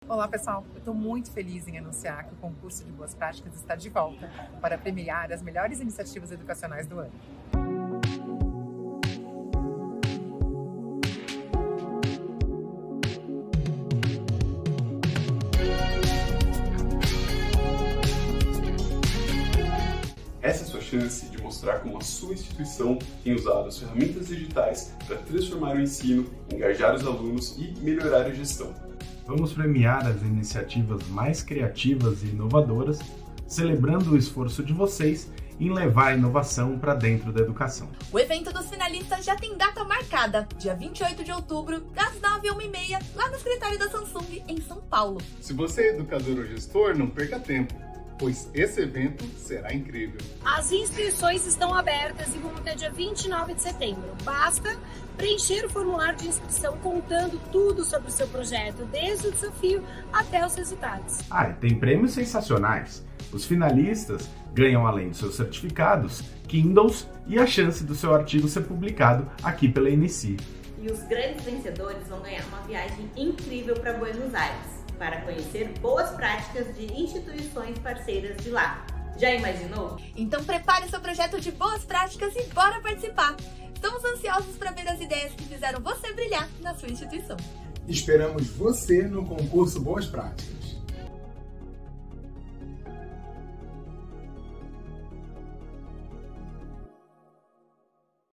Olá pessoal, eu estou muito feliz em anunciar que o concurso de Boas Práticas está de volta para premiar as melhores iniciativas educacionais do ano. Essa é a sua chance de mostrar como a sua instituição tem usado as ferramentas digitais para transformar o ensino, engajar os alunos e melhorar a gestão. Vamos premiar as iniciativas mais criativas e inovadoras, celebrando o esforço de vocês em levar a inovação para dentro da educação. O evento dos finalistas já tem data marcada, dia 28 de outubro, das 9 às 1h30, lá no escritório da Samsung, em São Paulo. Se você é educador ou gestor, não perca tempo, pois esse evento será incrível. As inscrições estão abertas e vão até dia 29 de setembro. Basta preencher o formulário de inscrição contando tudo sobre o seu projeto, desde o desafio até os resultados. E tem prêmios sensacionais. Os finalistas ganham, além dos seus certificados, Kindles e a chance do seu artigo ser publicado aqui pela Inicie. E os grandes vencedores vão ganhar uma viagem incrível para Buenos Aires, para conhecer boas práticas de instituições parceiras de lá. Já imaginou? Então prepare seu projeto de boas práticas e bora participar! Estamos ansiosos para ver as ideias que fizeram você brilhar na sua instituição. Esperamos você no concurso Boas Práticas.